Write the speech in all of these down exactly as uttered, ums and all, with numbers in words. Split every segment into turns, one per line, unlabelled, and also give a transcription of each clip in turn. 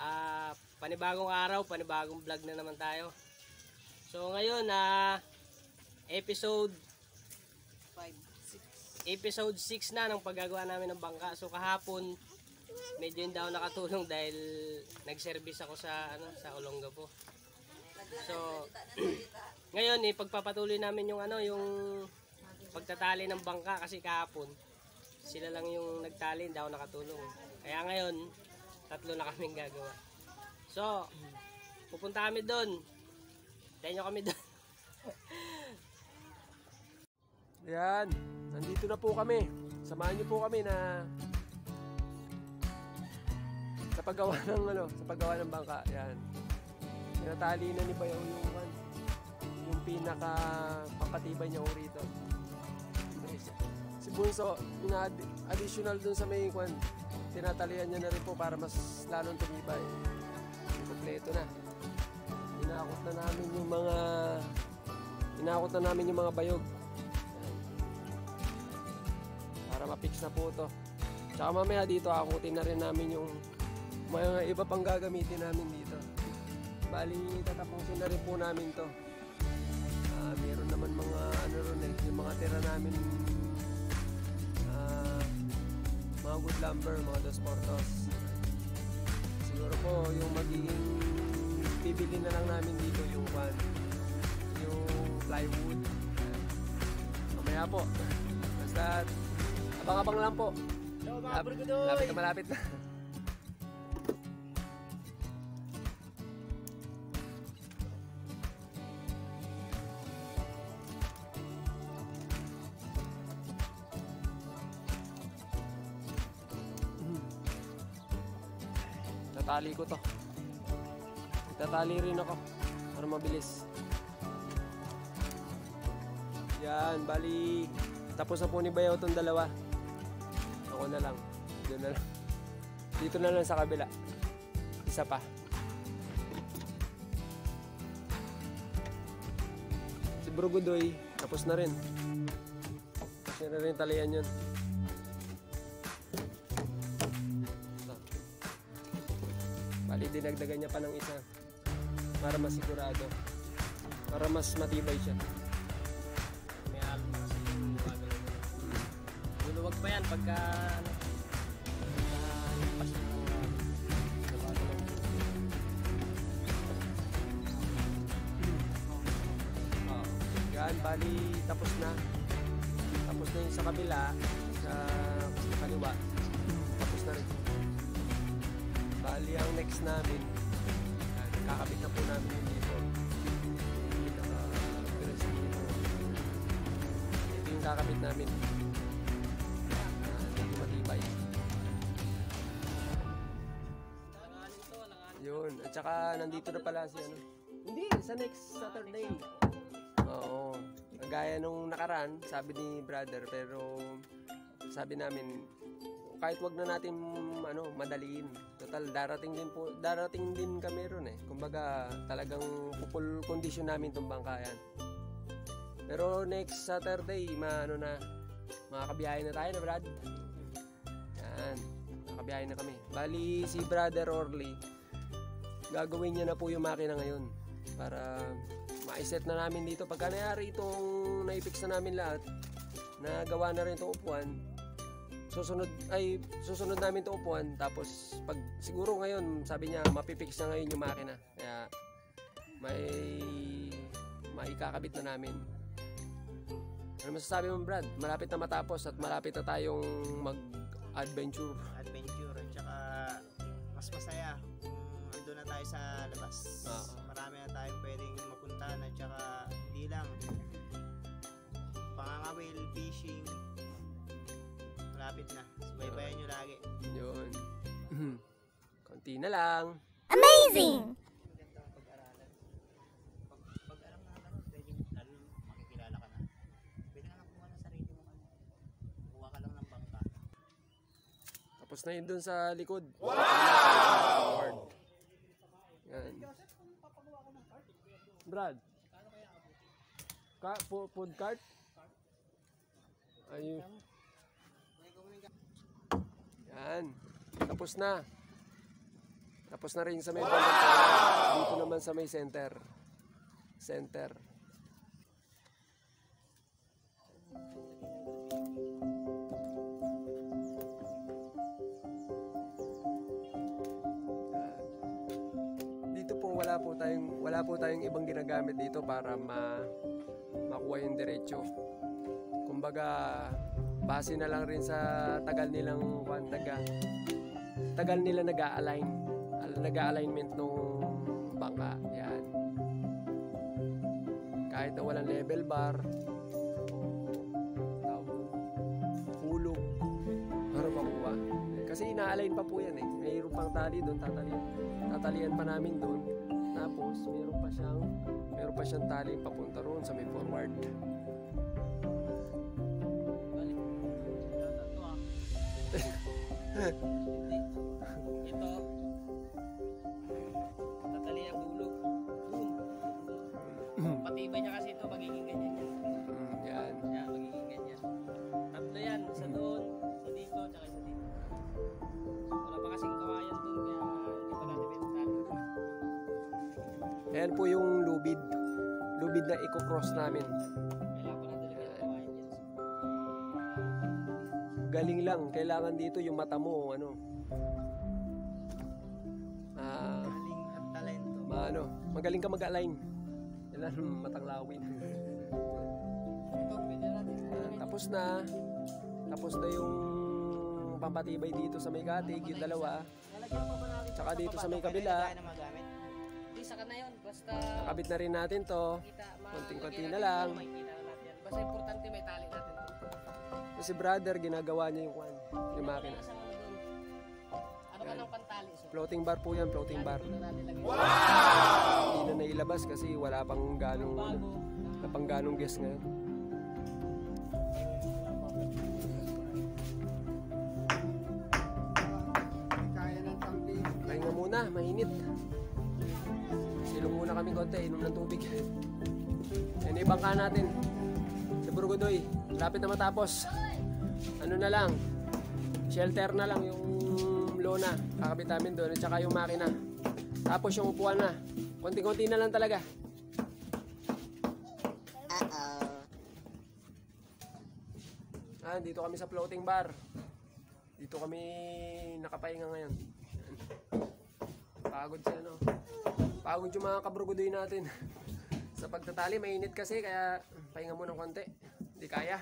uh, panibagong araw, panibagong vlog na naman tayo. So ngayon na uh, episode five, six. Episode six na ng paggagawa namin ng bangka. So kahapon medyo hindi ako nakatulong dahil nag-service ako sa ano sa Olongapo. So ngayon ipagpapatuloy namin yung ano yung pagtatali ng bangka kasi kahapon sila lang yung nagtali, hindi ako nakatulong. Kaya ngayon tatlo na kaming gagawa. So pupunta kami doon. Tayo nyo kami doon.
Ayan, nandito na po kami. Samahan niyo po kami na sa paggawa ng ano, sa paggawa ng bangka. Ayan. Tinatali na ni Bayaw yung yung pinaka pangkatibay niya rito. Si Bunso, na additional dun sa may kwan, tinatalian niya na rin po para mas lalong tumibay. Kompleto na. Inakot na namin yung mga inakot na namin yung mga bayog. Para ma-fix na po to. Tsaka mamaya dito akutin na rin namin yung mga iba pang gagamitin namin dito. Bali tatapusin na rin po namin to. Uh, meron naman mga ano ron eh, yung mga tira namin uh, mga good lumber, mga dos portos. Siguro po yung magiging bibili na lang namin dito yung one, yung plywood. Mamaya po. Basta abang-abang lang po. Lap, malapit na malapit na. Tatali ko to. Tatali rin ako para mabilis. Yan, bali tapos na po ni Bayaw itong dalawa. Ako na lang. Dito na lang. Dito na lang sa kabila. Isa pa. Si Brugudoy, tapos na rin. Tapos na rin talian yun. Bali, dinagdagan niya pa ng isa. Para masigurado. Para mas matibay siya.
May alon kasi yung gumagalaw na. Luluwag pa yan pagka ano, pagka
oh, yan, bali tapos na. Tapos na yung sa kabila, sa, sa kaliwa. Tapos na rin. Bali ang next namin, kakabit na po namin yung dito. Ito yung kakabit namin. Hindi matibay. Yun. At saka nandito na pala si ano. Hindi, sa next Saturday. Oo. Gaya nung nakaraan, sabi ni brother, pero sabi namin, kahit wag na natin ano, madaliin. Total, darating din po, darating din kami ron eh. Kumbaga, talagang full condition namin tong bangka yan. Pero next Saturday, ma, ano na, makakabiyahe na tayo na, Brad. Yan, makakabiyahe na kami. Bali, si Brother Orly, gagawin niya na po yung makina ngayon. Para ma-set na namin dito. Pagka nangyari itong na-fix na namin lahat, nagawa na rin itong upuan, susunod ay susunod namin 'tong upuan, tapos pag siguro ngayon sabi niya mapipix na ngayon yung makina, kaya may maikakabit na namin. Ano masasabi mo, Brad? Malapit na matapos at malapit na tayong mag-adventure.
Adventure at saka mas masaya kung ando na tayo sa labas. Uh-huh. Marami na tayong pwedeng mapuntahan at saka hindi lang pangangawil, fishing. Malapit na. Subaybayan nyo lagi.
Yun. Konti na lang.
Amazing!
Maganda pag-aralan. Pag, pag-alam na ano, pwede lalo makikilala ka na. Pwede ka na kumuha ng sarili mo. Kuha ka lang ng bangka.
Tapos na yun dun sa likod. Wow! Yan. Brad. Ka food cart? Ayun. Yan. Tapos na. Tapos na rin sa may bandang kanan. Dito naman sa may center. Center. Dito po wala po tayong wala po tayong ibang ginagamit dito para ma makuha yung diretso. Kumbaga base na lang rin sa tagal nilang kwan, taga, tagal nila nag-a-align nag-a-alignment nung bangka. Yan. Kahit na walang level bar o hulog para makuha. Kasi ina-align pa po yan eh. Mayroon pang tali doon, tatalian. Tatalian pa namin doon. Tapos mayroon pa siyang mayroon pa siyang tali papunta roon sa may forward.
Hindi. Ito. Tatali ang dulo. Doon. Patibay niya kasi ito, magiging ganyan yan.
Mm, yan.
Yan, magiging ganyan. Tatlo yan. Isa doon, isa dito, tsaka isa dito. Wala pa kasing kawayan doon, kaya hindi pa natin pinatali.
Ayan po yung lubid. Lubid na i-cross namin.
Kailangan pa natin lagyan ng kawayan dyan.
Galing lang. Kailangan dito yung mata mo, ano. Ah,
Galing at talento.
ma- ano, magaling ka mag-align. Kailangan matang lawin.
Ito, pwede natin.
Ah, tapos na. Tapos na yung pampatibay dito sa may katig, yung dalawa.
Lalagyan pa ba natin?
Tsaka dito sa may
Pwede
kabila.
tayo na magamit.
Hindi, saka na yun. Basta
Nakabit na rin natin to.
kita,
Konting-konti
malagyan
na
natin
lang.
ito, makikita na natin yan. Basta importante may tali natin.
Si brother, ginagawa niya yung kwan, yung makina.
Isang ano doon. Ano ka ng pantali? So,
Floating bar po yan, floating bar.
dito na natin lagyan.
Hindi na nailabas kasi wala pang ganong,
Bago.
wala pang ganong guest ngayon.
Kaya ng tampi.
Pahinga muna, mainit. Silong muna kami konti, inom ng tubig. Yan yung bangka natin. Sa Burgodoy, lapit na matapos. Ano na lang, shelter na lang yung lona. Kakabit namin doon at saka yung makina. Tapos yung upuan na. Konti-konti na lang talaga. Ah, dito kami sa floating bar. Dito kami nakapahinga ngayon. Pagod siya, no? Pagod yung mga kabrugodoy natin. Sa pagtatali, mainit kasi, kaya pahinga mo ng konti. Hindi kaya.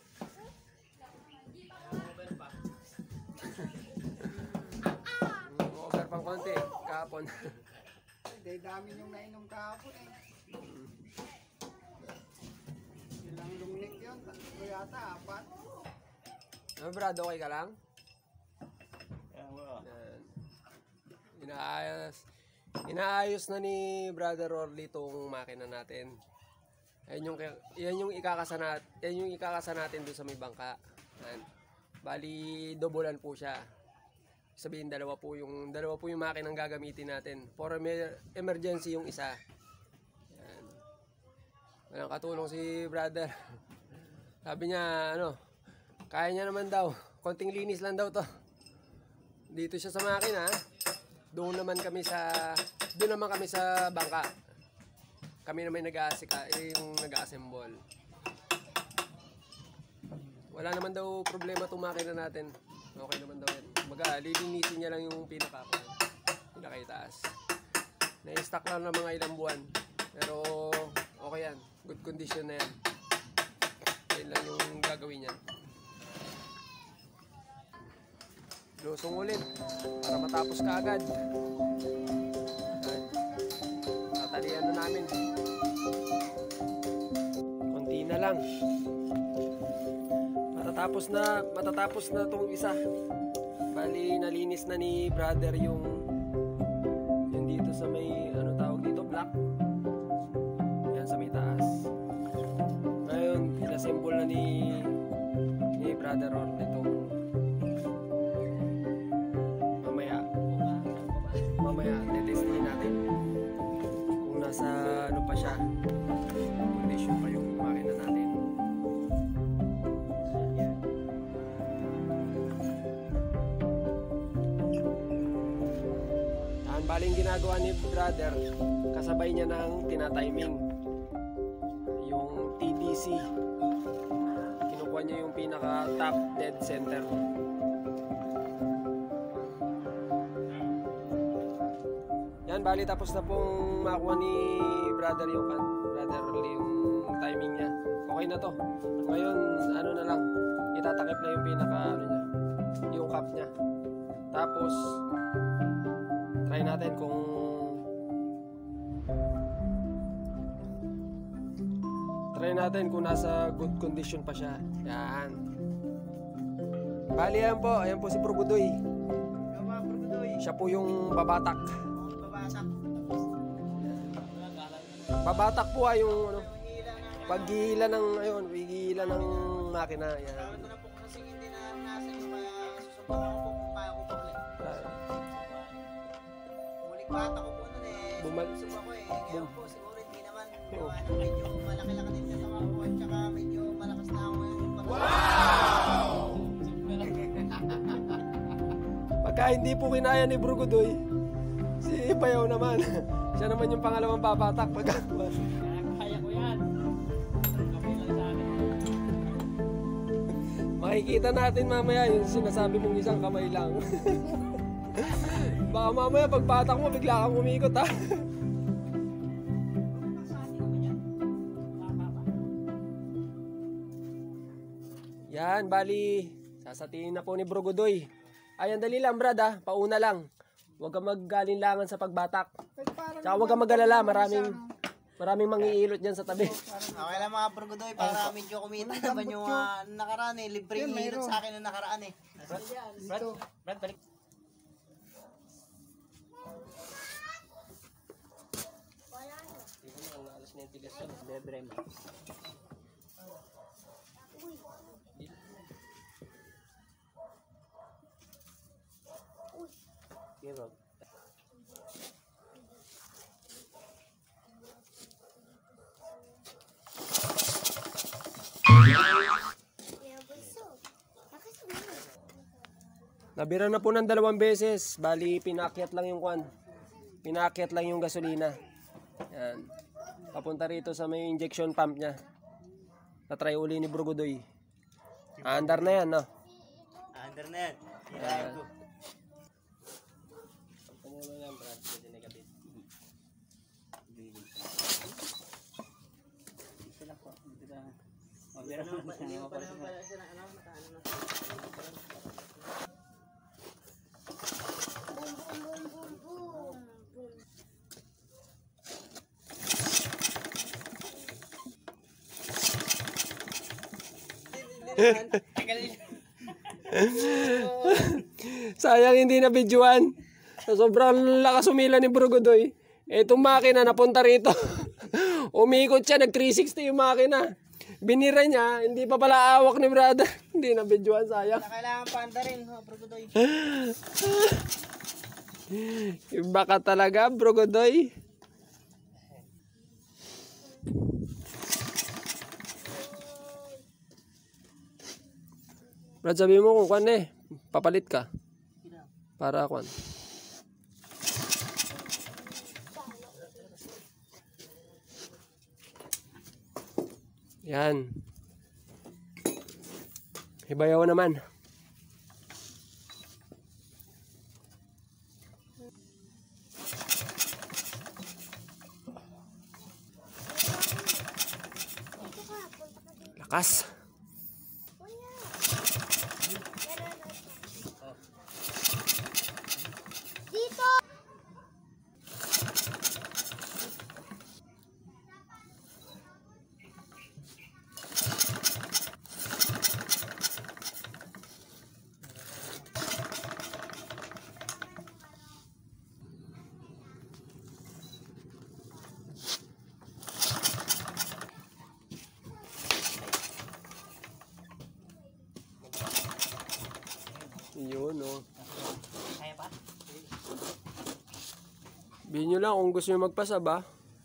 Over pang konti, kahapon.
Dahil dami yung nainom kahapon eh. Ilang luminik yun? Tatlo yata, apat.
Ano, Brad, okay ka lang?
Yan, wala.
Yan. Inaayos. Inaayos na ni Brother Orly itong makina natin. Yan yung, yan yung ikakasa nat, yan yung ikakasa natin doon sa may bangka. Yan. Bali, dobolan po siya. Sabihin, dalawa po yung, dalawa po yung makina ang gagamitin natin. For emer- emergency yung isa. Yan. Walang katulong si Brother. Sabi niya, ano, kaya niya naman daw. Konting linis lang daw to. Dito siya sa makina. Doon naman kami sa doon naman kami sa bangka. Kami naman nag-aasika, eh, yung nag-assemble. Wala naman daw problema itong makina natin. Okay naman daw yan. Kumbaga, lilinisin niya lang yung pinaka pinakaitaas. Na-stock lang ng mga ilang buwan. Pero okay yan. Good condition na yan. Yan lang yung gagawin niya. Lusong ulit para matapos ka agad. Tatalian na namin. Konti na lang. Matatapos na, matatapos na tong isa. Bali, nalinis na ni brother yung yung dito sa may, ano tawag dito, black. Yan sa may taas. Ngayon, inassemble na ni ni brother Ron nito. Mamaya, tetestin natin kung nasa ano pa siya, condition pa yung makina natin. Tahan ba Bali yung ginagawa ni brother, kasabay niya ng tinatiming. Yung T D C. Kinukuha niya yung pinaka top dead center. Yan, bali tapos na pong makuha ni brother yung brother yung timing niya. Okay na to. Ngayon, ano na lang, itatakip na yung pinaka ano niya, yung cap niya. Tapos try natin kung try natin kung nasa good condition pa siya. Yan. Bali yan po, ayan po si Brugudoy. Siya po yung babatak. Babatak po ay yung ano, paghihila ng ayun, paghihila ng makina. Yan.
Bata ko po nun eh.
Bumal-
Suso ako eh. Kaya po siguro hindi naman.
Oo.
Ano, medyo malaki-laki din yung tama ko. At saka medyo malakas na ako ngayon.
Pagka hindi po kinaya ni Brugudoy, si Bayaw naman. Siya naman yung pangalawang babatak. Pagka
Kaya ko yan. Kamay lang sa akin.
makikita natin mamaya yung sinasabi mong isang kamay lang. Baka mamaya pagbatak mo bigla kang umikot ha. Yan, bali sasatiin na po ni Brugudoy. Ayan, dali lang brad ha, pauna lang. Huwag kang maggalinlangan sa pagbatak. Tsaka huwag kang mag-alala, maraming maraming mangiilot dyan sa tabi.
Okay lang mga Brugudoy para medyo kumita naman yung uh, nakaraan eh. Libreng hilot sa akin yung nakaraan eh.
Brad, Brad, balik. Bebre mo. Give up.
Nabira na po ng dalawang beses. Bali, pinakyat lang yung kwan. Pinakyat lang yung gasolina. Yan. Papunta rito sa may injection pump niya. Na-try uli ni Brugudoy. Andar na yan, no?
Under na yan. Hirahin ko.
Pagpamulo lang, Brad. Pwede na kapit. Sila po. Dito na. Mabira mo na siya. Mabira mo na siya.
Sayang hindi na videoan. Sobrang lakas umila ni Brugudoy. Etong makina napunta rito. Umikot siya, nag three sixty yung makina. Binira niya, hindi pa pala awak ni brother. Hindi na videoan, sayang.
Kailangan panda rin, oh, Brugudoy.
Iba ka talaga, Brugudoy. Brad, sabi mo kung kwan eh, papalit ka. Para kwan. Yan. Hibayaw naman. Lakas. Yun, no.
Kaya pa?
Bihin nyo lang kung gusto nyo magpasa ba.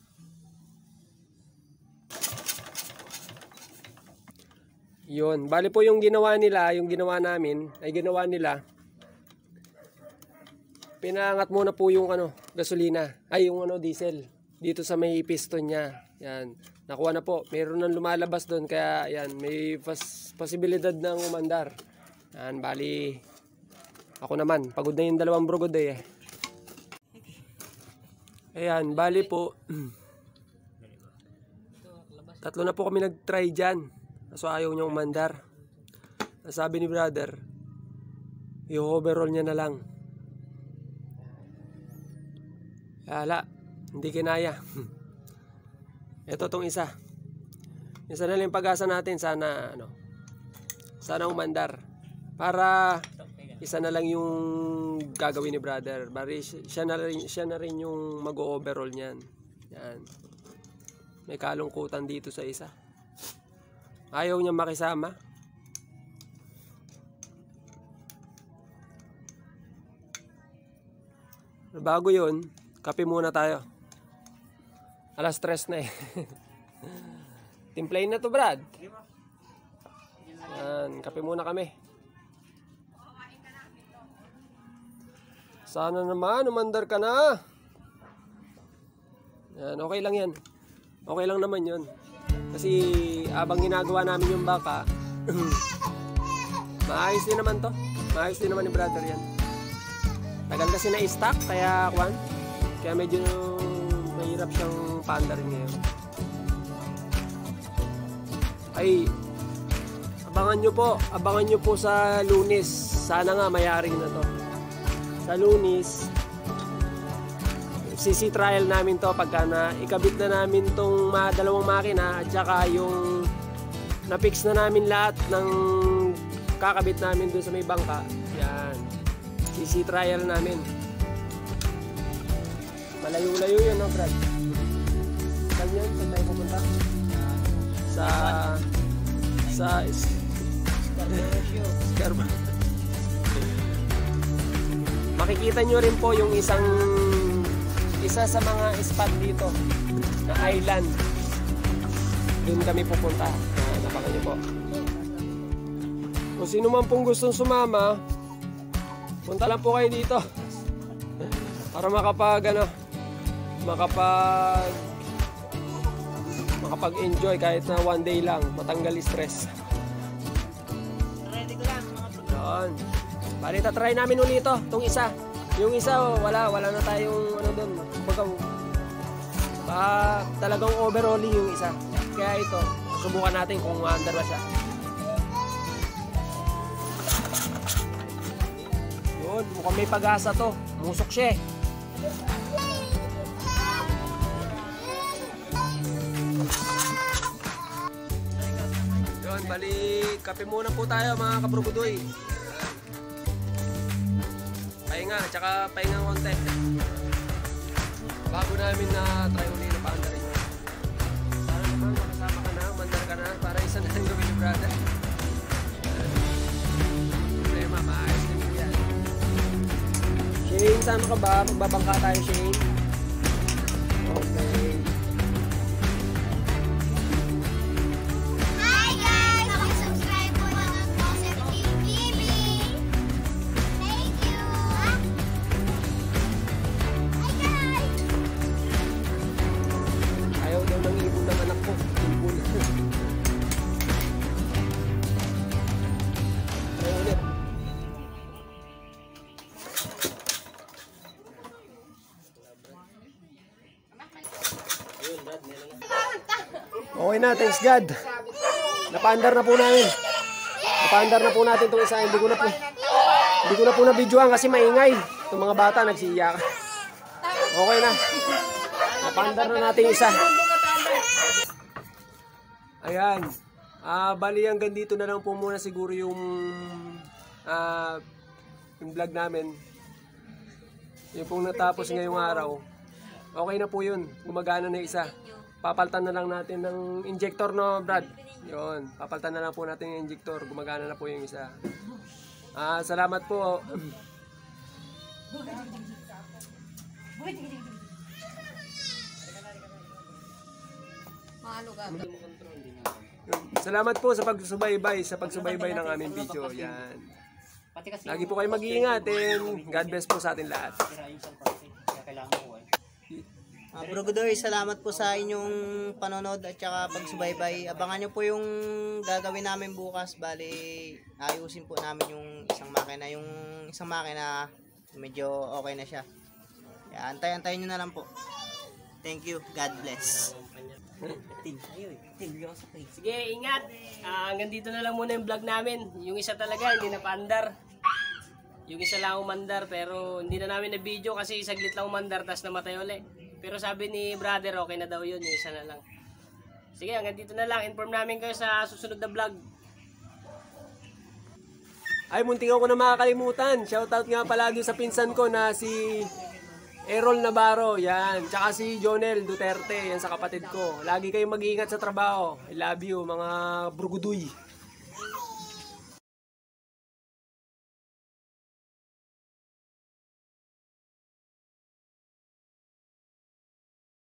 Yun. Bali po yung ginawa nila, yung ginawa namin, ay ginawa nila. Pinangat muna po yung ano, gasolina. Ay, yung ano, diesel. Dito sa may piston niya. Yan. Nakuha na po. Meron nang lumalabas doon. Kaya yan, may pas posibilidad ng umandar. Yan, bali. Ako naman. Pagod na yung dalawang brugod eh. Ayan, bali po. Tatlo na po kami nag-try dyan. So ayaw niya umandar. Sabi ni brother, i-overall niya na lang. Hala, hindi kinaya. Ito tong isa. Isa na lang yung pag-asa natin. Sana, ano, sana umandar. Para isa na lang yung gagawin ni brother. Bari, siya na rin, siya na rin yung mag-overall niyan. Yan. May kalungkutan dito sa isa. Ayaw niya makisama. Bago yun, kape muna tayo. Alas tres na eh. Timplayin na to, Brad. Yan, kape muna kami. Sana naman, umandar ka na. Yan, okay lang yan. Okay lang naman yun. Kasi abang ginagawa namin yung baka, maayos din naman to. Maayos din naman ni brother yan. Tagal kasi na-stock, kaya kwan. Kaya medyo mahirap siyang paandarin ngayon. Ay, abangan nyo po. Abangan nyo po sa Lunes. Sana nga mayaring na to. Sa Lunes, sisi trial namin to pagka na ikabit na namin tong mga dalawang makina at saka yung na-fix na namin lahat ng kakabit namin dun sa may bangka. Yan. Sisi trial namin. Malayo-layo yun, no, Brad? Saan yun? Saan tayo pupunta? Sa... Sa... Scarborough. Makikita nyo rin po yung isang... Isa sa mga spot dito na island. Doon kami pupunta. Ah, napakan nyo po. Kung sino man pong gustong sumama, punta lang po kayo dito para makapag ano, makapag makapag enjoy kahit na one day lang, matanggal stress.
Ready ko lang mga bro.
Doon. Bali, tatry namin ulit ito, itong isa. Yung isa, wala, wala na tayong ano doon. Kumbaga, ah, talagang overhauling yung isa. Kaya ito, subukan natin kung under ba siya. Yun, mukhang may pag-asa to. Musok siya eh. Yun, bali, kape muna po tayo mga kabrugudoy. Pahinga, tsaka pahinga konti. Bago namin na try ulit na paandarin nyo. Sana naman makasama ka na, mandar ka na, para isa na lang gawin ni brother. Problema, maayos din mo yan. Shane, saan ka ba? Magbabangka tayo, Shane. Okay.
Hi guys! Subscribe po na ng Positive T V. Thank you! Hi guys!
Ayaw daw ng ibon ng anak ko. Ibon. Ayaw ulit. Okay na, thanks God. Napaandar na po namin. Napaandar na po natin itong isa. Hindi ko na po, hindi ko na po na-videoan kasi maingay. Itong mga bata nagsiiyak. Okay na. Napaandar na natin isa. Ayan. Ah, bali hanggang dito na lang po muna siguro yung ah, yung vlog namin. Yung pong natapos ngayong araw. Okay na po yun. Gumagana na isa. Papaltan na lang natin ng injector, no, Brad? Yun. Papaltan na lang po natin yung injector. Gumagana na po yung isa. Ah, salamat po. Salamat po sa pagsubaybay, sa pagsubaybay ng aming video. Yan.
Ate kasi
Lagi
yung
po kayo mag-iingat
frustrated
and
mo,
God bless po sa atin lahat.
sira yung isang process. Kaya kailangan ko eh.
Uh, Bro Godoy, salamat po sa inyong panonood at saka pagsubaybay. Abangan nyo po yung gagawin namin bukas. Bali, ayusin po namin yung isang makina. Yung isang makina, medyo okay na siya. Kaya antay-antayin nyo na lang po. Thank you. God bless.
Tin, ayun. Tin, bigyan ko sa page.
Sige, ingat. Ah, hanggang dito na lang muna yung vlog namin. Yung isa talaga, hindi na paandar. Yung isa lang umandar, pero hindi na namin na video kasi saglit lang umandar, tas namatay ulit. Pero sabi ni brother, okay na daw yun, yung isa na lang. Sige, hanggang dito na lang. Inform namin kayo sa susunod na vlog.
Ay, muntik ako na makakalimutan. Shoutout nga pala doon sa pinsan ko na si Errol Navarro. Yan. Tsaka si Jonel Duterte. Yan sa kapatid ko. Lagi kayong mag-iingat sa trabaho. I love you, mga bruguduy.